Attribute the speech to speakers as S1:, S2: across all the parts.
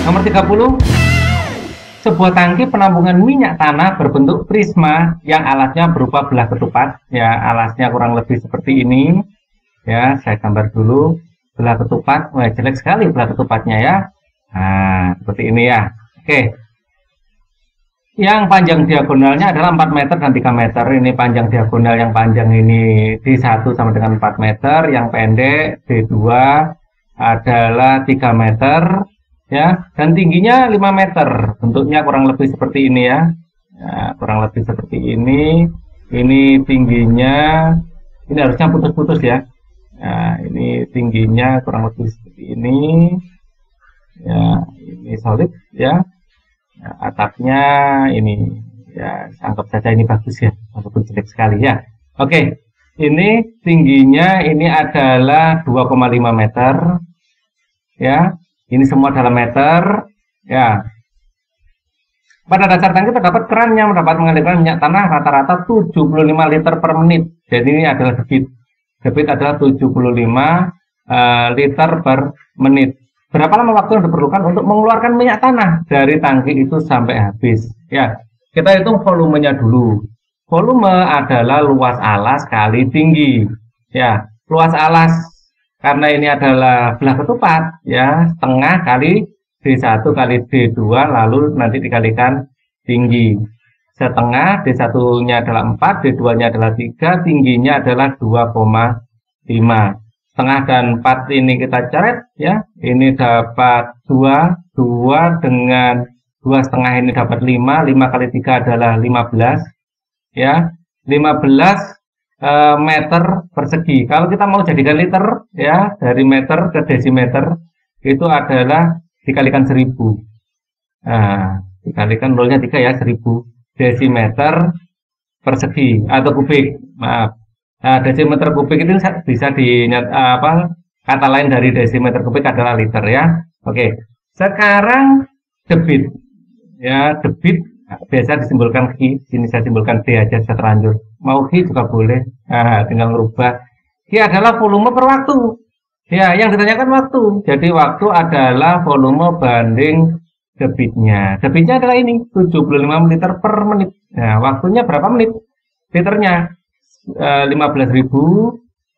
S1: Nomor 30, sebuah tangki penampungan minyak tanah berbentuk prisma yang alasnya berupa belah ketupat. Ya, alasnya kurang lebih seperti ini. Ya, saya gambar dulu belah ketupat. Wah, jelek sekali belah ketupatnya ya. Nah, seperti ini ya. Oke. Yang panjang diagonalnya adalah 4 meter dan 3 meter. Ini panjang diagonal yang panjang ini D1 sama dengan 4 meter. Yang pendek D2 adalah 3 meter. Ya, dan tingginya 5 meter. Bentuknya kurang lebih seperti ini ya. Ya, kurang lebih seperti ini. Ini tingginya, ini harusnya putus-putus ya. Nah, ini tingginya kurang lebih seperti ini. Ya, ini solid ya. Nah, atapnya ini ya, anggap saja ini bagus ya, walaupun jelek sekali ya. Oke, ini tingginya ini adalah 2,5 meter. Ya. Ini semua dalam meter, ya. Pada dasar tangki terdapat keran yang dapat mengalirkan minyak tanah rata-rata 75 liter per menit. Jadi ini adalah debit. Debit adalah 75 liter per menit. Berapa lama waktu yang diperlukan untuk mengeluarkan minyak tanah dari tangki itu sampai habis? Ya, kita hitung volumenya dulu. Volume adalah luas alas kali tinggi. Ya, luas alas karena ini adalah belah ketupat, ya, setengah kali D1 kali D2, lalu nanti dikalikan tinggi. Setengah, D1-nya adalah 4, D2-nya adalah 3, tingginya adalah 2,5. Setengah dan 4 ini kita coret, ya. Ini dapat 2, 2 dengan 2 setengah ini dapat 5, 5 kali 3 adalah 15, ya. 15 meter persegi. Kalau kita mau jadikan liter ya, dari meter ke desimeter itu adalah dikalikan 1000. Nah, dikalikan nolnya 3 ya, 1000 desimeter persegi atau kubik. Maaf. Nah, desimeter kubik itu bisa kata lain dari desimeter kubik adalah liter ya. Oke. Sekarang debit. Ya, debit biasa disimbolkan Q, sini saya simbolkan D aja, saya terlanjur. Mau Q juga boleh, nah, tinggal merubah. Q adalah volume per waktu. Ya, yang ditanyakan waktu. Jadi waktu adalah volume banding debitnya. Debitnya adalah ini, 75 liter per menit. Nah, waktunya berapa menit? Liternya 15.000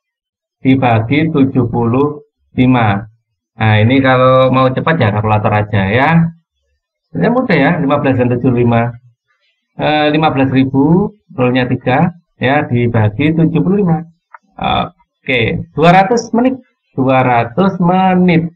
S1: dibagi 75. Nah, ini kalau mau cepat ya kalkulator aja ya. Sebenarnya mudah ya, 15 dan 75. 15.000, nolnya 3, ya, dibagi 75. Oke, 200 menit. 200 menit.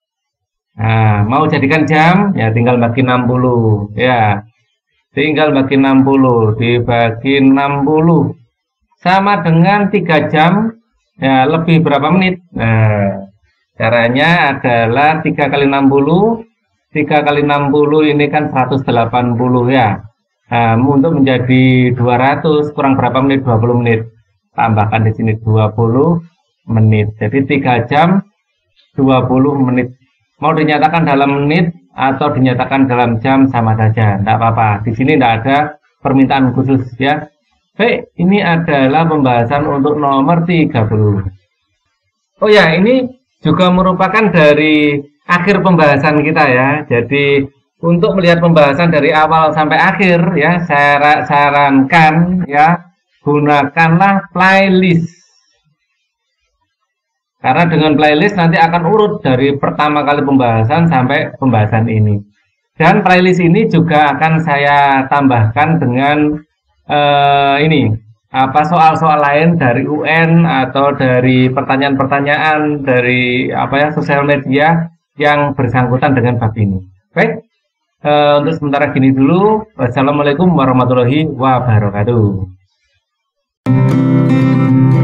S1: Nah, mau jadikan jam, ya tinggal bagi 60. Ya, tinggal bagi 60, dibagi 60. Sama dengan 3 jam, ya, lebih berapa menit? Nah, caranya adalah 3 kali 60. 3 kali 60 ini kan 180 ya. Nah, untuk menjadi 200 kurang berapa menit? 20 menit. Tambahkan di sini 20 menit. Jadi 3 jam 20 menit. Mau dinyatakan dalam menit atau dinyatakan dalam jam sama saja. Tidak apa-apa. Di sini tidak ada permintaan khusus ya. Baik, ini adalah pembahasan untuk nomor 30. Oh ya, ini juga merupakan dari akhir pembahasan kita ya. Jadi untuk melihat pembahasan dari awal sampai akhir ya, saya sarankan ya, gunakanlah playlist. Karena dengan playlist nanti akan urut dari pertama kali pembahasan sampai pembahasan ini. Dan playlist ini juga akan saya tambahkan dengan soal-soal lain dari UN atau dari pertanyaan-pertanyaan dari sosial media yang bersangkutan dengan bab ini. Baik, untuk sementara gini dulu. Wassalamualaikum warahmatullahi wabarakatuh.